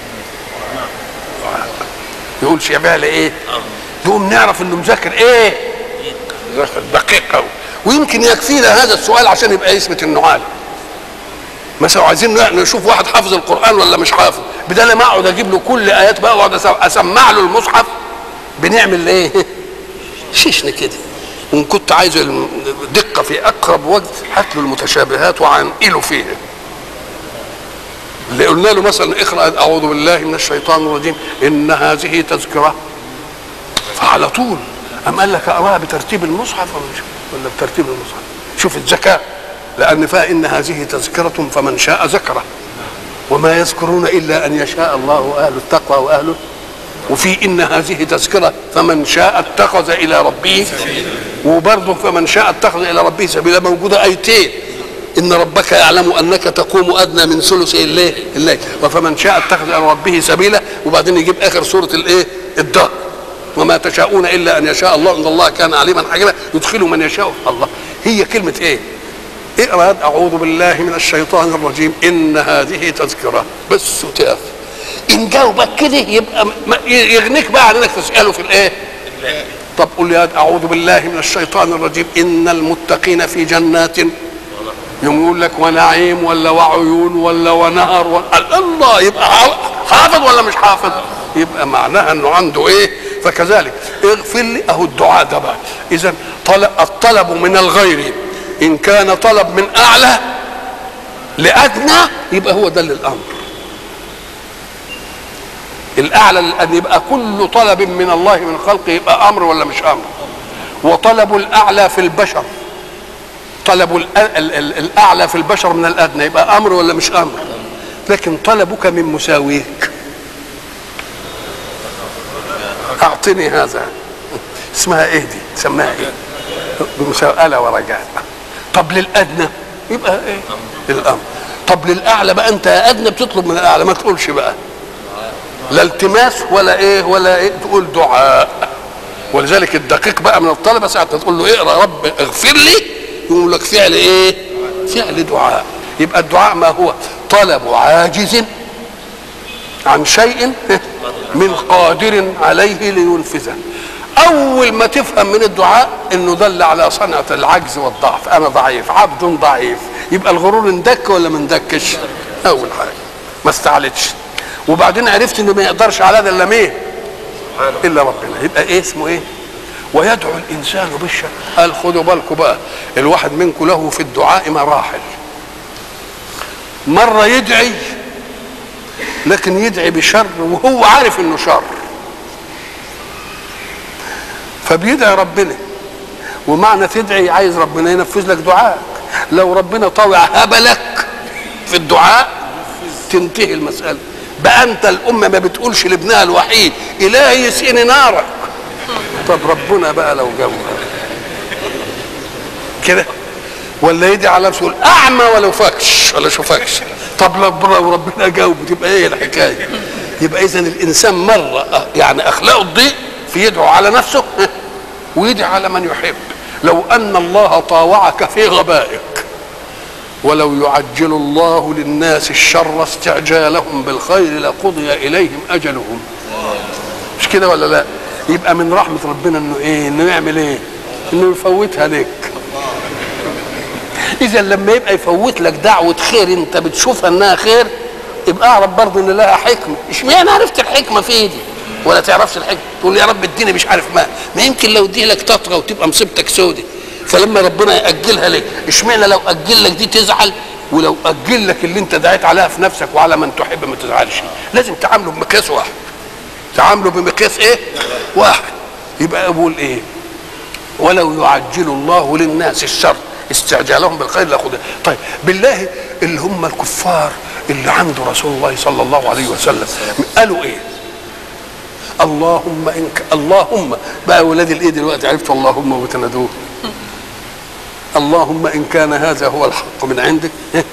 يقولش فعل ايه؟ يقوم نعرف انه مذاكر ايه؟ دقيق قوي. ويمكن يكفينا هذا السؤال عشان يبقى يثبت انه عالم. مثلا عايزين نشوف واحد حافظ القران ولا مش حافظ، بدل ما اقعد اجيب له كل ايات بقى واقعد اسمع له المصحف، بنعمل ايه؟ شيشنا كده. وان كنت عايز الدقه في اقرب وقت هات له المتشابهات وعنقله فيها. اللي قلنا له مثلا اقرا اعوذ بالله من الشيطان الرجيم ان هذه تذكره، فعلى طول قام قال لك اقراها بترتيب المصحف ولا بترتيب المصحف؟ شوف الذكاء، لان فيها ان هذه تذكره فمن شاء ذكره وما يذكرون الا ان يشاء الله واهل التقوى واهله، وفي ان هذه تذكره فمن شاء اتخذ الى ربه، وبرضه فمن شاء اتخذ الى ربه سبيلا. موجوده ايتين، ان ربك يعلم انك تقوم ادنى من ثلث الليل وفمن شاء اتخذ الى ربه سبيلا، وبعدين يجيب اخر سوره الايه؟ الدهر، وما تشاءون الا ان يشاء الله ان الله كان عليما حكيما يدخل من يشاء الله. هي كلمه ايه؟ اقرا اعوذ بالله من الشيطان الرجيم ان هذه تذكره بس وتقف. ان جاوبك كده يبقى يغنيك بقى عن انك تساله في الايه؟ طب قل يا اعوذ بالله من الشيطان الرجيم ان المتقين في جنات، يقول لك ونعيم ولا وعيون ولا ونهر الله، يبقى حافظ ولا مش حافظ؟ يبقى معناها انه عنده ايه. فكذلك اغفر لي، اهو الدعاء ده بقى. اذا الطلب من الغير ان كان طلب من اعلى لادنى يبقى هو ده الامر الاعلى للادنى. يبقى كل طلب من الله من خلقه يبقى امر ولا مش امر؟ وطلب الاعلى في البشر، طلب الاعلى في البشر من الادنى يبقى امر ولا مش امر؟ لكن طلبك من مساويك، اعطني هذا، اسمها ايه دي؟ سماها ايه؟ بمساءلة ورجاء. طب للادنى يبقى ايه؟ الامر. طب للاعلى بقى انت يا ادنى بتطلب من الاعلى، ما تقولش بقى لا التماس ولا ايه ولا ايه، تقول دعاء. ولذلك الدقيق بقى من الطلبه ساعه تقول له اقرا رب اغفر لي، يقول لك فعل ايه؟ فعل دعاء. يبقى الدعاء ما هو؟ طلب عاجز عن شيء من قادر عليه لينفذه. اول ما تفهم من الدعاء انه دل على صنعه العجز والضعف، انا ضعيف، عبد ضعيف، يبقى الغرور اندك ولا ما اندكش؟ اول حاجه ما استعلتش، وبعدين عرفت انه ما يقدرش على ده الا مين؟ الا ربنا. يبقى ايه اسمه ايه؟ ويدعو الانسان بالشر. قال خدوا بالكم بقى، الواحد منكم له في الدعاء مراحل. مره يدعي لكن يدعي بشر وهو عارف انه شر، فبيدعي ربنا. ومعنى تدعي عايز ربنا ينفذ لك دعائك. لو ربنا طاوع هبلك في الدعاء تنتهي المسألة. بقى انت الأمة ما بتقولش لابنها الوحيد إلهي يسقني نارك، طب ربنا بقى لو جاوب كده، ولا يدعي على نفسه أعمى ولو فاكش ولا شوفكش، طب لو ربنا جاوب تبقى ايه الحكاية؟ يبقى إذن الإنسان مرة يعني أخلاقه تضيق في يدعو على نفسه ويدعي على من يحب. لو أن الله طاوعك في غبائك، ولو يعجل الله للناس الشر استعجالهم بالخير لقضي إليهم أجلهم. مش كده ولا لا؟ يبقى من رحمة ربنا انه ايه؟ انه يعمل ايه؟ انه يفوتها لك. إذا لما يبقى يفوت لك دعوة خير انت بتشوفها انها خير، يبقى اعرف برضه ان لها حكمة. اشمعنى عرفت الحكمة في ايدي ولا تعرفش الحكمة؟ تقول يا رب اديني مش عارف ما يمكن لو اديه لك تطغى وتبقى مصيبتك سودة، فلما ربنا يأجلها لك. اشمعنى لو أجل لك دي تزعل، ولو أجل لك اللي انت دعيت عليها في نفسك وعلى من تحب ما تزعلش؟ لازم تعامله بمقياس واحد. تعامله بمقياس ايه؟ واحد. يبقى اقول ايه؟ ولو يعجل الله للناس الشر استعجالهم بالخير لاخذها. طيب بالله اللي هم الكفار اللي عنده رسول الله صلى الله عليه وسلم قالوا ايه؟ اللهم انك اللهم بقى ولاد الايه دلوقتي عرفتوا اللهم وتنادوه. اللهم ان كان هذا هو الحق من عندك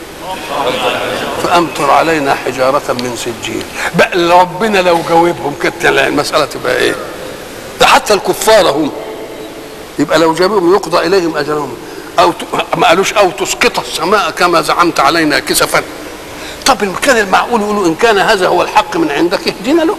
فامطر علينا حجاره من سجيل. بقى ربنا لو جاوبهم كانت المساله تبقى ايه؟ ده حتى الكفار هم يبقى لو جابهم يقضى اليهم اجرهم، او ما قالوش او تسقط السماء كما زعمت علينا كسفا. طب كان المعقول يقولوا ان كان هذا هو الحق من عندك اهدنا له.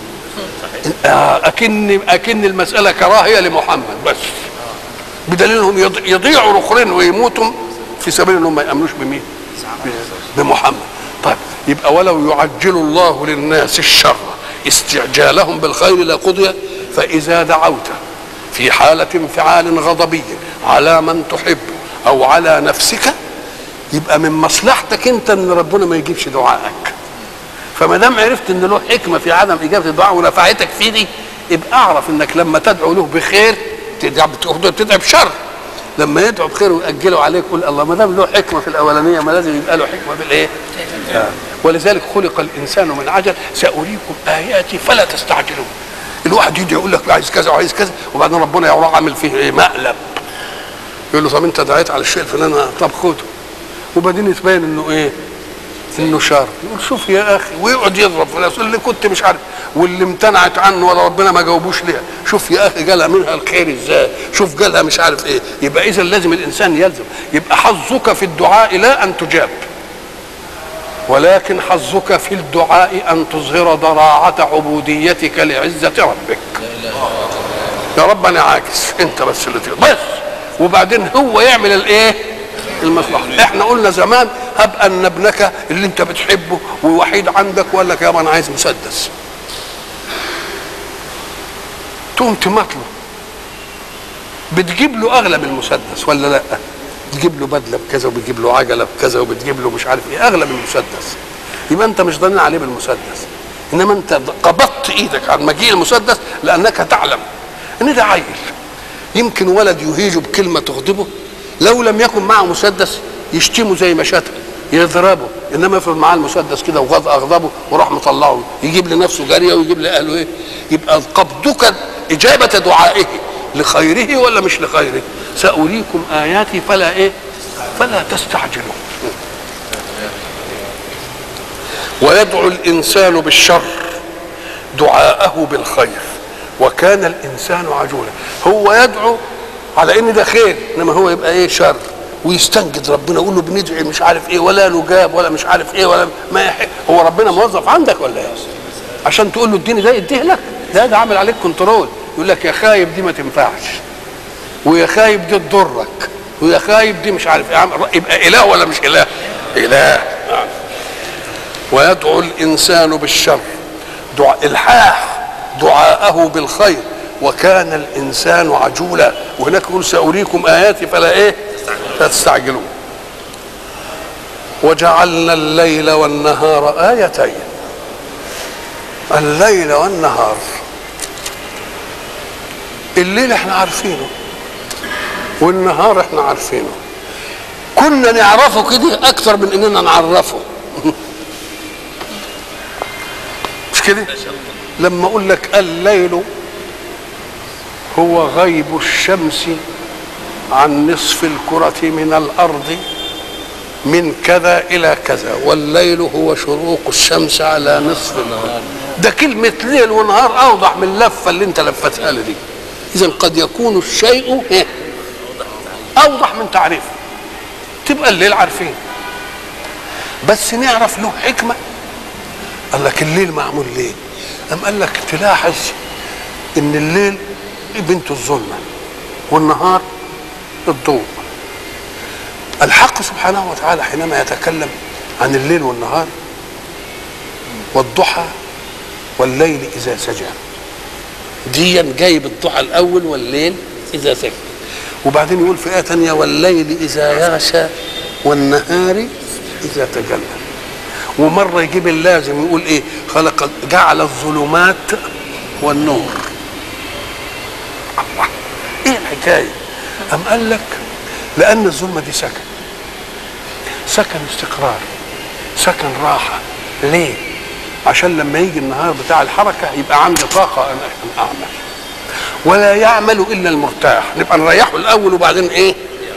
اكن المساله كراهيه لمحمد بس، بدليل انهم يضيعوا الاخرين ويموتوا في سبيل انهم ما يامنوش بمين؟ بمحمد. طيب يبقى ولو يعجل الله للناس الشر استعجالهم بالخير لقضي. فاذا دعوت في حاله انفعال غضبي على من تحب او على نفسك، يبقى من مصلحتك انت ان ربنا ما يجيبش دعائك. فما دام عرفت ان له حكمه في عدم اجابه الدعاء ونفعتك في دي، يبقى اعرف انك لما تدعو له بخير تدعي بشر. لما يدعو بخير ويأجله عليك قول الله ما دام له حكمه في الاولانيه ما لازم يبقى له حكمه في الايه؟ ولذلك خلق الانسان من عجل سأريكم اياتي فلا تستعجلون. الواحد يجي يقول لك عايز كذا وعايز كذا، وبعدين ربنا يروح عامل فيه ايه؟ مقلب. يقول له طب انت دعيت على الشيء الفلاني، طب خده، وبعدين يتبين انه ايه؟ انه شر. يقول شوف يا اخي، ويقعد يضرب في الناس اللي كنت مش عارف واللي امتنعت عنه ولا ربنا ما جاوبوش ليها. شوف يا اخي جالها منها الخير ازاي، شوف جالها مش عارف ايه. يبقى اذا لازم الانسان يلزم. يبقى حظك في الدعاء لا ان تجاب، ولكن حظك في الدعاء ان تظهر ضراعه عبوديتك لعزه ربك. يا رب انا عاجز، انت بس اللي تقدر بس، وبعدين هو يعمل الايه؟ المصلحه. احنا قلنا زمان هب ان ابنك اللي انت بتحبه ووحيد عندك وقال لك يابا انا عايز مسدس، تقوم تمطله، بتجيب له اغلى من المسدس ولا لا؟ بتجيب له بدله بكذا وبتجيب له عجله بكذا وبتجيب له مش عارف ايه اغلى من المسدس، يبقى انت مش ضامن عليه بالمسدس، انما انت قبضت ايدك عن مجيء المسدس لانك تعلم ان ده عيل يمكن ولد يهيج بكلمه تغضبه، لو لم يكن معه مسدس يشتمه زي ما شتم يضربه، انما يفرض معاه المسدس كده اغضبه وراح مطلعه يجيب لنفسه جاريه ويجيب لاهله ايه؟ يبقى قبضك اجابه دعائه لخيره ولا مش لخيره؟ سأريكم آياتي فلا ايه؟ فلا تستعجلوا. ويدعو الإنسان بالشر دعاءه بالخير وكان الإنسان عجولا. هو يدعو على ان ده خير، انما هو يبقى ايه؟ شر، ويستنجد ربنا يقول له بندعي مش عارف ايه ولا نجاب ولا مش عارف ايه ولا ما يحق. هو ربنا موظف عندك ولا ايه؟ عشان تقول له اديني ده يديه لك؟ ده عامل عليك كنترول، يقول لك يا خايب دي ما تنفعش، ويا خايب دي تضرك، ويا خايب دي مش عارف ايه. يبقى اله ولا مش اله؟ اله. ويدعو الانسان بالشر الحاح دعاءه بالخير وكان الانسان عجولا. وهناك يقول سأريكم آياتي فلا ايه؟ لا تستعجلون. وجعلنا الليل والنهار آيتين. الليل والنهار، الليل احنا عارفينه والنهار احنا عارفينه، كنا نعرفه كده اكثر من اننا نعرفه. مش كده؟ لما اقول لك الليل هو غيب الشمس عن نصف الكرة من الارض من كذا الى كذا، والليل هو شروق الشمس على نصف النهار. ده كلمة ليل ونهار اوضح من اللفة اللي انت لفتها لي دي. اذا قد يكون الشيء اوضح من تعريفه. تبقى الليل عارفين بس نعرف له حكمة. قال لك الليل معمول ليه؟ أم قال لك تلاحظ ان الليل بنت الظلمة والنهار الضوء. الحق سبحانه وتعالى حينما يتكلم عن الليل والنهار والضحى والليل إذا سجى، ديا جايب الضحى الأول والليل إذا سجى، وبعدين يقول في آية ثانية والليل إذا يغشى والنهار إذا تجلى. ومرة يجيب اللازم يقول إيه؟ خلق جعل الظلمات والنور. الله، إيه الحكاية؟ أم قال لك لأن الظلمة دي سكن استقرار، سكن راحة. ليه؟ عشان لما يجي النهار بتاع الحركة يبقى عندي طاقة أن أعمل، ولا يعمل إلا المرتاح، نبقى نريحه الأول وبعدين إيه؟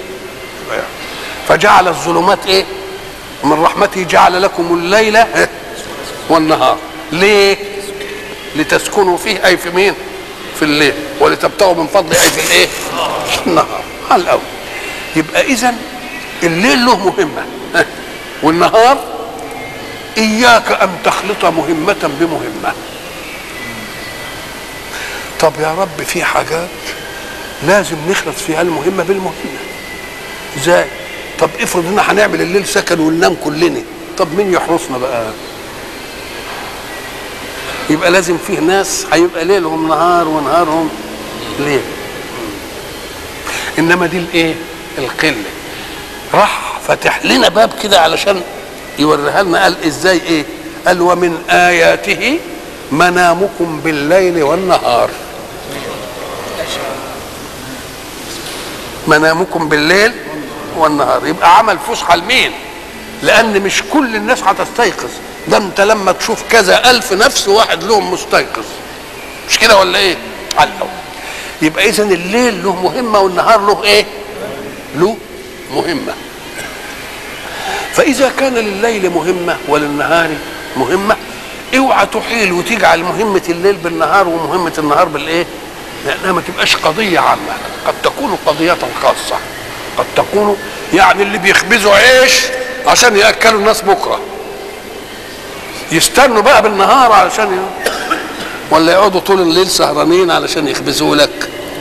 فجعل الظلمات إيه؟ من رحمته جعل لكم الليل والنهار. ليه؟ لتسكنوا فيه، أي في مين؟ في الليل، ولتبتغوا من فضله، أي في الإيه؟ النهار على الأول. يبقى إذن الليل له مهمة والنهار إياك أن تخلط مهمة بمهمة. طب يا رب في حاجات لازم نخلط فيها المهمة بالمهمة، ازاي؟ طب افرض ان هنعمل الليل سكن وننام كلنا، طب مين يحرسنا بقى؟ يبقى لازم فيه ناس هيبقى ليلهم نهار ونهارهم ليل. انما دي الايه؟ القله. راح فتح لنا باب كده علشان يوريها لنا. قال ازاي؟ ايه؟ قال ومن اياته منامكم بالليل والنهار. منامكم بالليل والنهار، يبقى عمل فسحه لمين؟ لان مش كل الناس هتستيقظ، ده انت لما تشوف كذا الف نفس واحد لهم مستيقظ، مش كده ولا ايه؟ على الاول. يبقى اذا الليل له مهمه والنهار له ايه؟ له مهمه. فاذا كان لليل مهمه وللنهار مهمه، اوعى تحيل وتجعل مهمه الليل بالنهار ومهمه النهار بالايه؟ لانها ما تبقاش قضيه عامه، قد تكون قضيه خاصه، قد تكون يعني اللي بيخبزوا عيش عشان ياكلوا الناس بكره يستنوا بقى بالنهار علشان ولا يقعدوا طول الليل سهرانين علشان يخبزوا لك.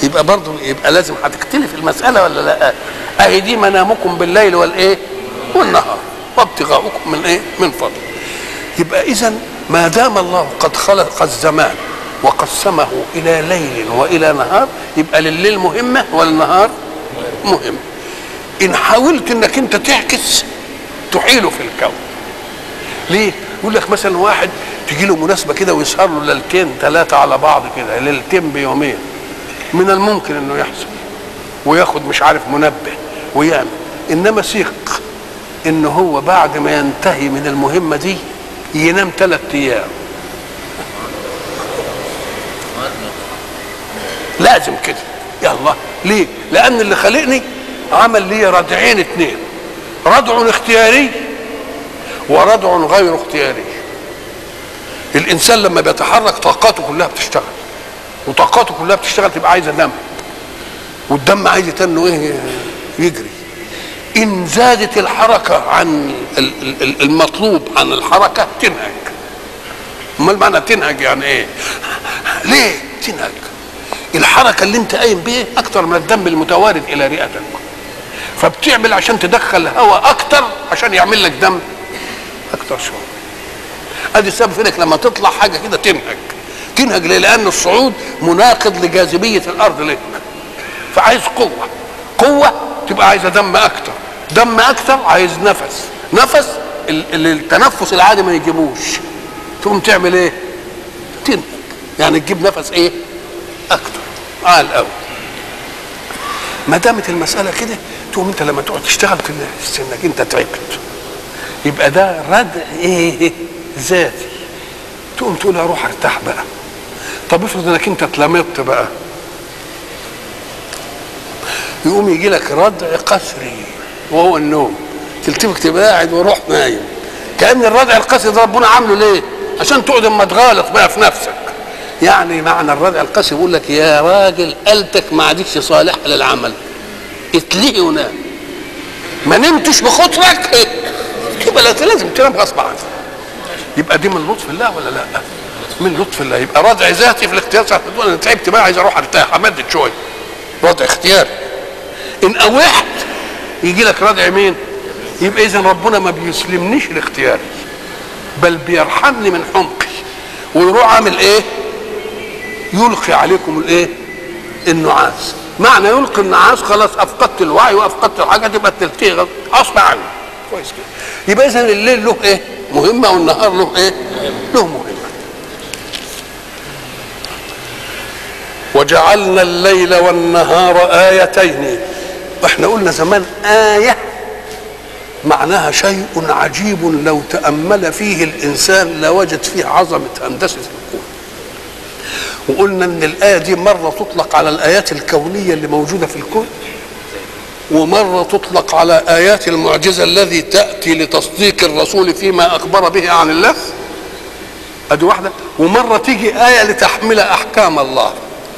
يبقى برضه يبقى لازم هتختلف المساله ولا لا؟ اهي دي منامكم بالليل والايه؟ والنهار وابتغاؤكم من ايه؟ من فضل. يبقى اذا ما دام الله قد خلق الزمان وقسمه الى ليل والى نهار، يبقى لليل مهمه والنهار مهم. ان حاولت انك انت تعكس تحيله في الكون. ليه؟ يقول لك مثلا واحد تجي له مناسبه كده ويسهر له ليلتين ثلاثه على بعض كده، ليلتين بيومين، من الممكن انه يحصل وياخد مش عارف منبه ويعمل، انما ثق ان هو بعد ما ينتهي من المهمه دي ينام 3 ايام. لازم كده. يا الله، ليه؟ لان اللي خلقني عمل لي ردعين 2، ردع اختياري وردع غير اختياري. الانسان لما بيتحرك طاقاته كلها بتشتغل، وطاقاته كلها بتشتغل تبقى عايزه دم، والدم عايز انه ايه؟ يجري. ان زادت الحركه عن المطلوب عن الحركه تنهج. امال معنى تنهج يعني ايه؟ ليه تنهج؟ الحركه اللي انت قايم بيه اكتر من الدم المتوارد الى رئتك، فبتعمل عشان تدخل هواء اكتر عشان يعمل لك دم اكتر شويه. ادي السبب في انك لما تطلع حاجه كده تنهج ليه؟ لان الصعود مناقض لجاذبيه الارض لك، فعايز قوه تبقى عايزه دم اكتر عايز نفس اللي التنفس العادي ما يجيبوش، تقوم تعمل ايه؟ تنهج، يعني تجيب نفس ايه؟ اكتر عال قوي. ما دامت المساله كده تقوم انت لما تقعد تشتغل تحس انك انت تعبت، يبقى ده ردع ايه؟ ذاتي. تقوم تقول اروح ارتاح بقى. طب افرض انك انت اتلمضت بقى، يقوم يجي لك ردع قسري وهو النوم، تلتفت تبقى قاعد وروح نايم. كأن الردع القسري ده ربنا عامله ليه؟ عشان تقعد اما تغالط بقى في نفسك. يعني معنى الردع القسري بيقول لك يا راجل آلتك ما عادتش صالحه للعمل، اتلهي ونام. ما نمتش بخاطرك يبقى لازم تنام غصب عنك. يبقى دي من لطف الله ولا لا؟ من لطف الله. يبقى ردع ذاتي في الاختيار، ساعه تقول انا تعبت بقى عايز اروح ارتاح امدد شويه، ردع اختياري. ان اوحت يجي لك ردع مين؟ يبقى اذا ربنا ما بيسلمنيش لاختياري، بل بيرحمني من حمقي، ويروح عامل ايه؟ يلقي عليكم الايه؟ النعاس. معنى يلقي النعاس خلاص افقدت الوعي وافقدت الحاجه، تبقى تلتقي غصب عني. كويس كده. يبقى اذا الليل له ايه؟ مهمه، والنهار له ايه؟ له مهمه. وجعلنا الليل والنهار آيتين. واحنا قلنا زمان آية معناها شيء عجيب لو تأمل فيه الإنسان لوجد فيه عظمة هندسة الكون. وقلنا ان الآية دي مرة تطلق على الآيات الكونية اللي موجودة في الكون، ومرة تطلق على آيات المعجزة الذي تأتي لتصديق الرسول فيما أخبر به عن الله، ادي واحدة. ومرة تيجي آية لتحمل أحكام الله.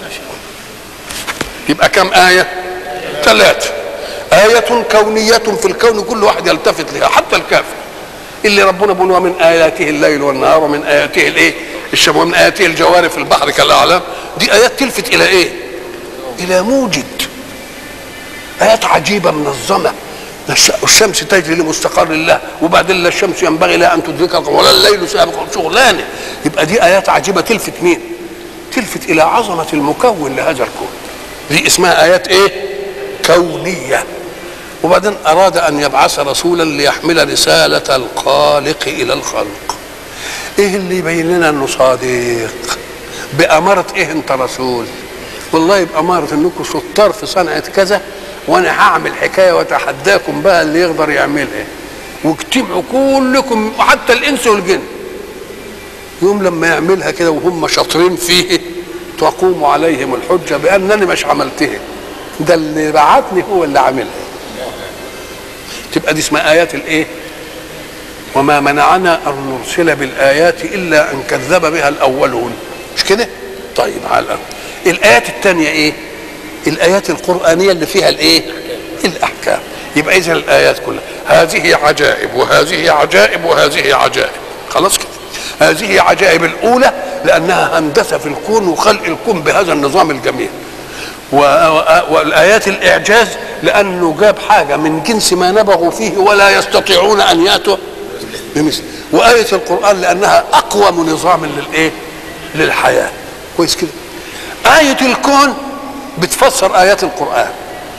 يبقى كم آية؟ 3. آية كونية في الكون كل واحد يلتفت لها، حتى الكافر اللي ربنا بيقول ومن آياته الليل والنهار ومن آياته الايه؟ الشمس ومن آياته الجوار في البحر كالأعلام. دي آيات تلفت إلى ايه؟ إلى موجد. آيات عجيبة منظمة. الشمس تجري لمستقر الله، وبعدين لا الشمس ينبغي لها أن تدركها ولا الليل سابق شغلانه. يبقى دي آيات عجيبة تلفت مين؟ تلفت إلى عظمة المكون لهذا الكون. دي اسمها آيات ايه؟ كونية. وبعدين أراد أن يبعث رسولا ليحمل رسالة الخالق إلى الخلق. إيه اللي يبين لنا أنه صادق؟ بأمارة إيه أنت رسول؟ والله بأمارة أنكم شطار في صنعة كذا، وأنا هعمل حكاية وأتحداكم بقى اللي يقدر يعملها، واجتمعوا كلكم وحتى الإنس والجن. يوم لما يعملها كده وهم شاطرين فيه تقوم عليهم الحجة بأنني مش عملتها، ده اللي بعتني هو اللي عملها. تبقى دي اسمها آيات الايه؟ وما منعنا أن نرسل بالآيات إلا أن كذب بها الأولون. مش كده؟ طيب على الأول. الآيات الثانية إيه؟ الآيات القرآنية اللي فيها الإيه؟ الأحكام. يبقى إذن الآيات كلها هذه عجائب وهذه عجائب وهذه عجائب. خلاص كده. هذه عجائب الأولى لأنها هندسة في الكون وخلق الكون بهذا النظام الجميل، والآيات الإعجاز لأنه جاب حاجة من جنس ما نبغوا فيه ولا يستطيعون أن يأتوا بمثل. وآية القرآن لأنها أقوم نظام للإيه؟ للحياة. كويس كده. آية الكون بتفسر آيات القرآن.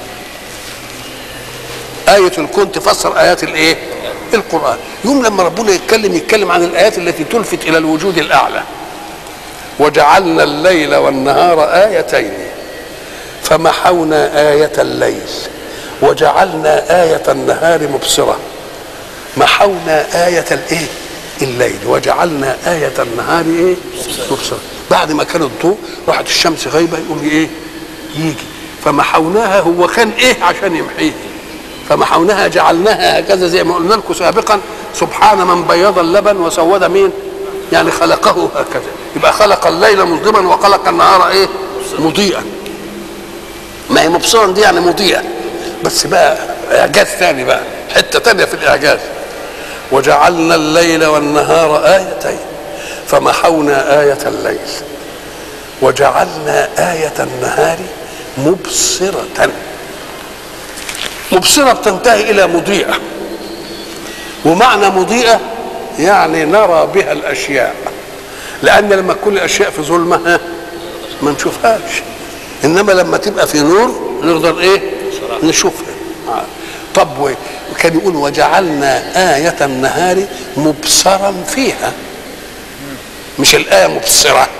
آية الكون تفسر آيات الإيه؟ القرآن. يوم لما ربنا يتكلم عن الآيات التي تلفت إلى الوجود الأعلى. وجعلنا الليل والنهار آيتين فمحونا آية الليل وجعلنا آية النهار مبصرة. محونا آية الإيه؟ الليل وجعلنا آية النهار إيه؟ مبصرة. بعد ما كان الضوء راحت الشمس غايبة يقوم إيه؟ يجي. فمحوناها هو كان إيه عشان يمحيه؟ فمحوناها جعلناها هكذا زي ما قلنا لكم سابقا. سبحان من بيض اللبن وسود مين؟ يعني خلقه هكذا. يبقى خلق الليل مظلما وخلق النهار ايه؟ مضيئا. ما هي مبصرا دي يعني مضيئا، بس بقى اعجاز ثاني بقى، حته ثانيه في الاعجاز. وجعلنا الليل والنهار آيتين فمحونا آية الليل وجعلنا آية النهار مبصرة. مبصرة بتنتهي إلى مضيئة، ومعنى مضيئة يعني نرى بها الأشياء، لأن لما تكون الأشياء في ظلمة ما نشوفهاش، إنما لما تبقى في نور نقدر إيه؟ نشوفها. طب وكان يقول وجعلنا آية النهار مبصرا فيها، مش الآية مبصرة.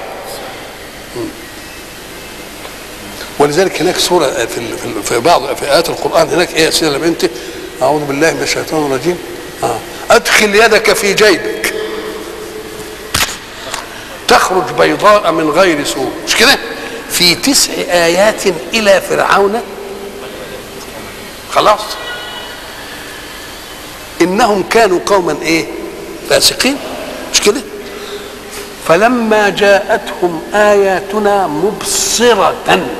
ولذلك هناك سورة في بعض في آيات القرآن هناك إيه يا سيدي يا بنتي؟ أعوذ بالله من الشيطان الرجيم. أدخل يدك في جيبك تخرج بيضاء من غير سوء، مش كده؟ في 9 آيات إلى فرعون. خلاص. إنهم كانوا قوما إيه؟ فاسقين، مش كده؟ فلما جاءتهم آياتنا مبصرة.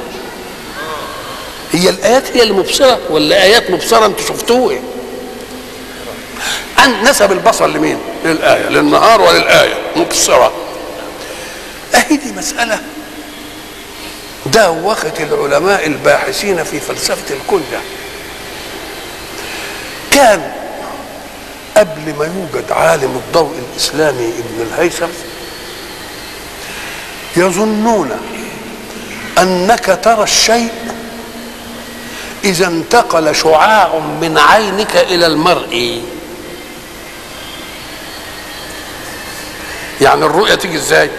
هي الآيات هي المبصرة ولا آيات مبصرة أنتوا شفتوه؟ نسب البصر لمين؟ للآية، للنهار وللآية مبصرة. أهي دي مسألة دوخت العلماء الباحثين في فلسفة الكون ده. كان قبل ما يوجد عالم الضوء الإسلامي ابن الهيثم يظنون أنك ترى الشيء إذا انتقل شعاع من عينك إلى المرء. يعني الرؤية تيجي ازاي؟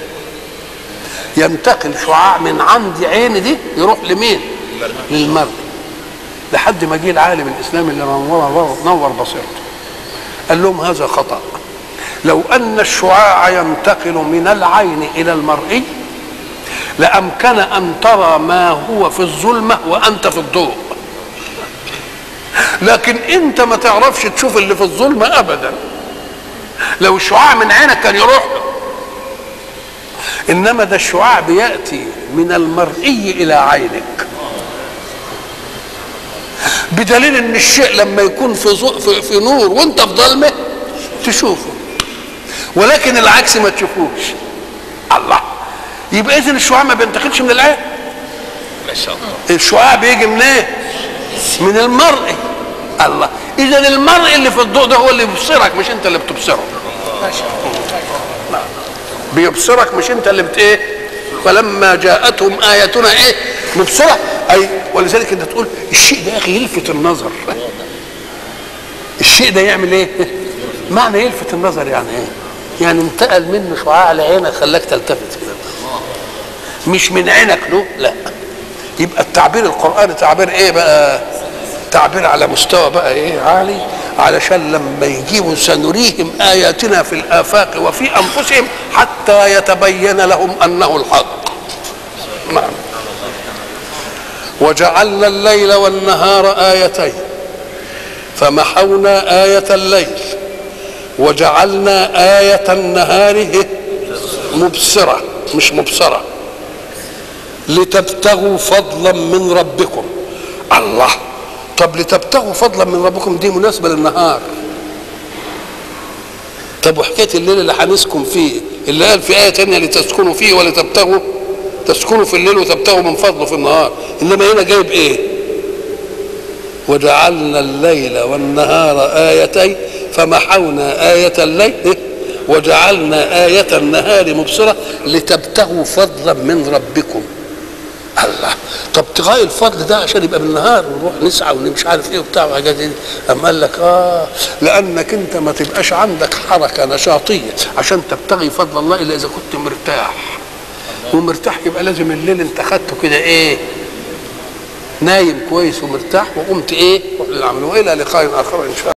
ينتقل شعاع من عند عيني دي يروح لمين؟ للمرء. لحد ما جه العالم الإسلامي اللي نور بصيرته قال لهم هذا خطأ. لو أن الشعاع ينتقل من العين إلى المرئي لأمكن أن ترى ما هو في الظلمة وأنت في الضوء، لكن أنت ما تعرفش تشوف اللي في الظلمة أبدا. لو الشعاع من عينك كان يروح له، إنما ده الشعاع بيأتي من المرئي إلى عينك، بدليل ان الشيء لما يكون في نور وانت في ظلمه تشوفه، ولكن العكس ما تشوفوش. الله. يبقى اذا الشعاع ما بينتقلش من العين. ما شاء الله. الشعاع بيجي من ايه؟ من المرئي. الله. اذا المرئي اللي في الضوء ده هو اللي بيبصرك، مش انت اللي بتبصره. ما شاء الله. بيبصرك مش انت اللي ايه؟ فلما جاءتهم آياتنا ايه؟ مبصرة. اي ولذلك انت تقول الشيء ده يا اخي يلفت النظر. الشيء ده يعمل ايه؟ معنى يلفت النظر يعني ايه؟ يعني انتقل منه شعاع لعينك خلاك تلتفت كده، مش من عينك له. لا. يبقى التعبير القرآني تعبير ايه بقى؟ تعبير على مستوى بقى ايه؟ عالي، علشان لما يجيبوا سنريهم آياتنا في الآفاق وفي أنفسهم حتى يتبين لهم أنه الحق. نعم. وجعلنا الليل والنهار آيتين فمحونا آية الليل وجعلنا آية النهار مبصرة مش مبصرة لتبتغوا فضلا من ربكم. الله. طب لتبتغوا فضلا من ربكم دي مناسبة للنهار. طب وحكاية الليل اللي هنسكن فيه اللي قال في آية تانية لتسكنوا فيه ولتبتغوا تسكنوا في الليل وتبتغوا من فضله في النهار. انما هنا جايب ايه؟ وجعلنا الليل والنهار آيتين فمحونا آية الليل وجعلنا آية النهار مبصرة لتبتغوا فضلا من ربكم. الله، طب ابتغاء الفضل ده عشان يبقى بالنهار ونروح نسعى ومش عارف ايه وبتاع وحاجات دي. اما قال لك لانك انت ما تبقاش عندك حركه نشاطيه عشان تبتغي فضل الله الا اذا كنت مرتاح. ومرتاح يبقى لازم الليل انت خدته كده ايه؟ نايم كويس ومرتاح وقمت ايه؟ للعمل. والى لقاء اخر ان شاء الله.